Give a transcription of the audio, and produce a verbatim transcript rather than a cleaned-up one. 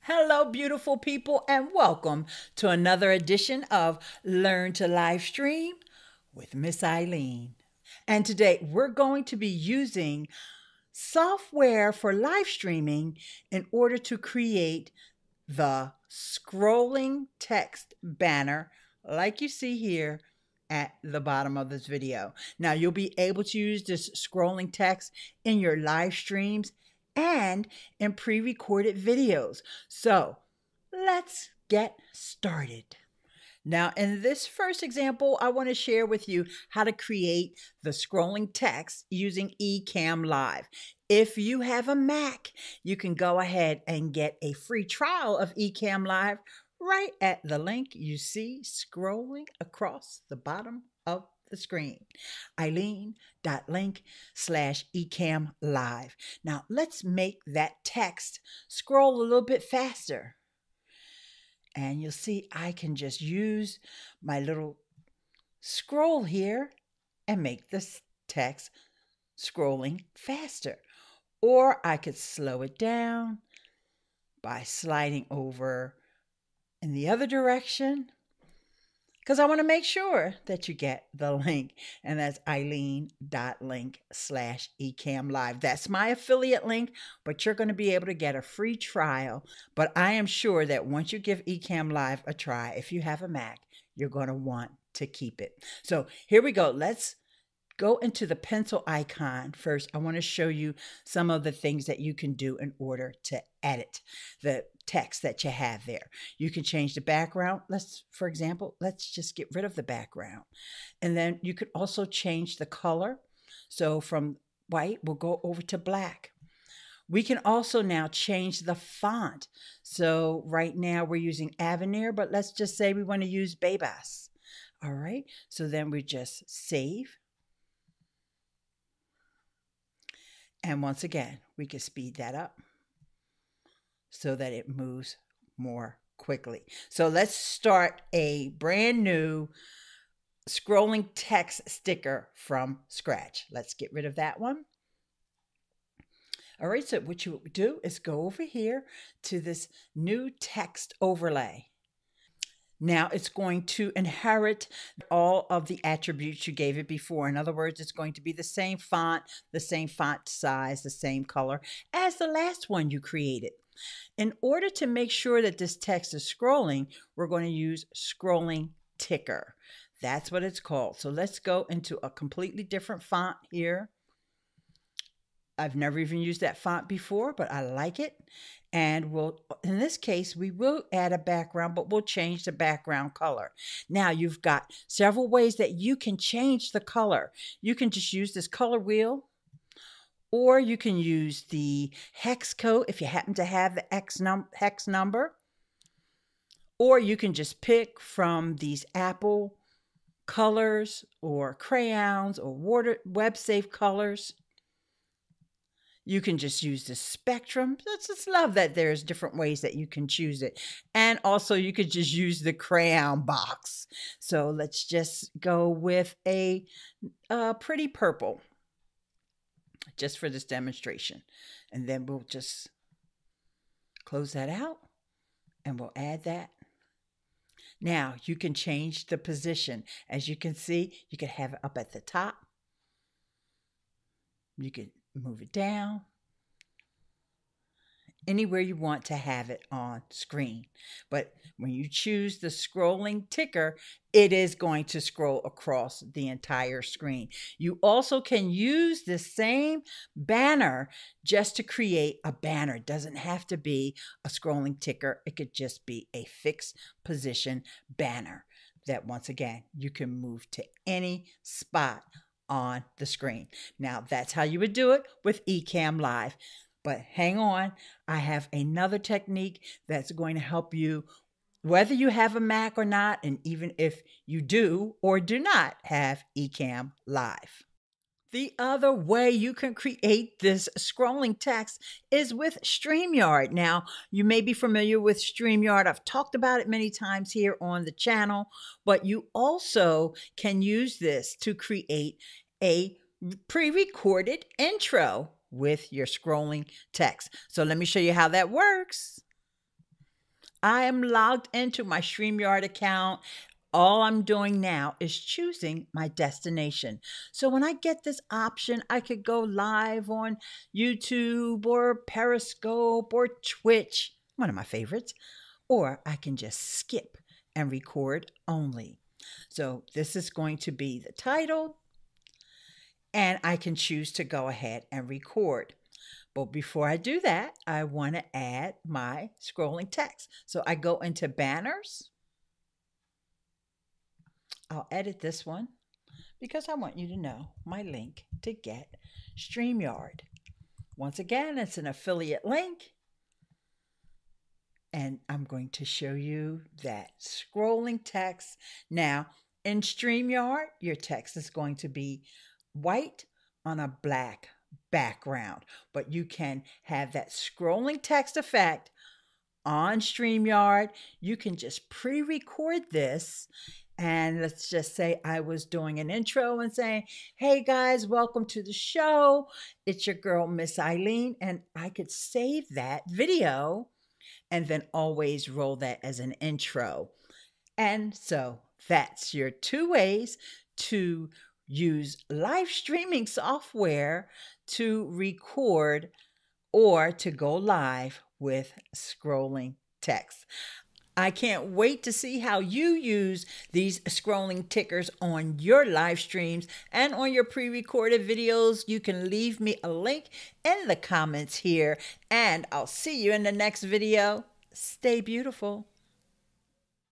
Hello, beautiful people, and welcome to another edition of Learn to Live Stream with Miss Ileane. And today we're going to be using software for live streaming in order to create the scrolling text banner like you see here at the bottom of this video. Now, you'll be able to use this scrolling text in your live streams and in pre-recorded videos. So let's get started. Now, in this first example, I want to share with you how to create the scrolling text using Ecamm Live. If you have a Mac, you can go ahead and get a free trial of Ecamm Live right at the link you see scrolling across the bottom of the screen, Ileane.link slash Ecamm Live. Now, let's make that text scroll a little bit faster. And you'll see I can just use my little scroll here and make this text scrolling faster. Or I could slow it down by sliding over in the other direction, because I want to make sure that you get the link, and that's Ileane.link slash Ecamm Live. That's my affiliate link, but you're going to be able to get a free trial. But I am sure that once you give Ecamm Live a try, if you have a Mac, you're going to want to keep it. So here we go. Let's go into the pencil icon. First, I want to show you some of the things that you can do in order to edit the text that you have there. You can change the background. Let's, for example, let's just get rid of the background. And then you could also change the color. So from white, we'll go over to black. We can also now change the font. So right now we're using Avenir, but let's just say we want to use Bebas. All right. So then we just save. And once again, we can speed that up so that it moves more quickly. So let's start a brand new scrolling text sticker from scratch. Let's get rid of that one. All right, so what you do is go over here to this new text overlay. Now it's going to inherit all of the attributes you gave it before. In other words, it's going to be the same font, the same font size, the same color as the last one you created. In order to make sure that this text is scrolling, we're going to use scrolling ticker. That's what it's called. So let's go into a completely different font here. I've never even used that font before, but I like it. And we'll, in this case, we will add a background, but we'll change the background color. Now you've got several ways that you can change the color. You can just use this color wheel, or you can use the hex code if you happen to have the X num hex number, or you can just pick from these Apple colors or crayons or water web safe colors. You can just use the spectrum. I just love that there's different ways that you can choose it. And also you could just use the crayon box. So let's just go with a, a pretty purple just for this demonstration. And then we'll just close that out and we'll add that. Now you can change the position. As you can see, you can have it up at the top. You can move it down anywhere you want to have it on screen. But when you choose the scrolling ticker, it is going to scroll across the entire screen. You also can use the same banner just to create a banner. It doesn't have to be a scrolling ticker. It could just be a fixed position banner that, once again, you can move to any spot on the screen. Now, that's how you would do it with Ecamm Live. But hang on, I have another technique that's going to help you, whether you have a Mac or not, and even if you do or do not have Ecamm Live. The other way you can create this scrolling text is with Streamyard. Now, you may be familiar with Streamyard. I've talked about it many times here on the channel, but you also can use this to create a pre-recorded intro with your scrolling text. So let me show you how that works. I am logged into my Streamyard account. All I'm doing now is choosing my destination. So when I get this option, I could go live on YouTube or Periscope or Twitch, one of my favorites, or I can just skip and record only. So this is going to be the title, and I can choose to go ahead and record. But before I do that, I want to add my scrolling text. So I go into banners. I'll edit this one because I want you to know my link to get Streamyard. Once again, it's an affiliate link. And I'm going to show you that scrolling text. Now, in Streamyard, your text is going to be white on a black background, but you can have that scrolling text effect on Streamyard. You can just pre-record this, and let's just say I was doing an intro and saying, hey guys, welcome to the show. It's your girl, Miss Ileane, and I could save that video and then always roll that as an intro. And so that's your two ways to use live streaming software to record or to go live with scrolling text. I can't wait to see how you use these scrolling tickers on your live streams and on your pre-recorded videos. You can leave me a link in the comments here, and I'll see you in the next video. Stay beautiful.